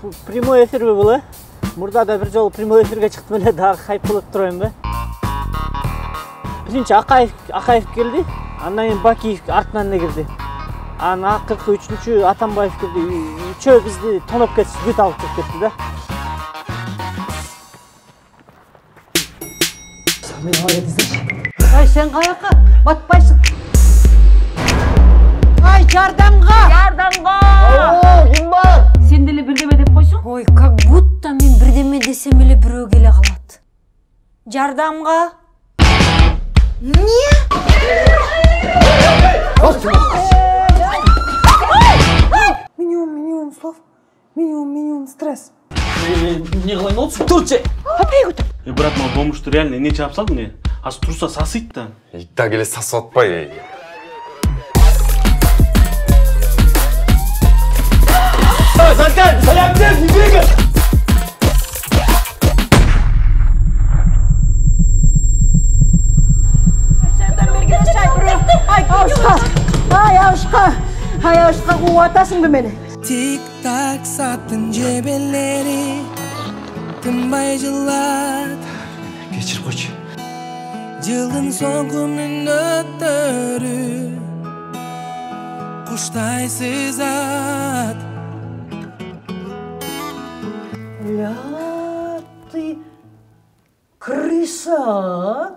прямой эфир бул, э? Мурда да бир жолу прямой эфирге чыктым эле, дагы хайп болуп турайын бе? Биринчи Акаев келди, андан кийин Бакиев артынан эле кирди. Анан акыркы үчүнчү Атамбаев кирди. Үчөө бизди тоноп кетип бүт алып чыгып кетти да. Ай, сен каяка? Батпайсың. Ай, жардамга! Жардамга! О, ким бар? Сен деле бирдеме деп койсуң? Ой, как будто мен бирдеме десем эле бирөө келе калат. Жардамга? Минимум слов, минимум стресс. Не кылайын отсуң? Турчу. Брат, мына домушту реально эмне чаап салдың э? Азыр турса сасыйт да. Итта келе сасып атпай. Закан, салямдер, небега! Ай, авышка кууп атасыңбы мени? Тик-так сааттын жебелери тынбай жылат. Кечирип койчу. Жылдын соңку мүнөттөрү куштайсыз ат. Ля, ты крыса,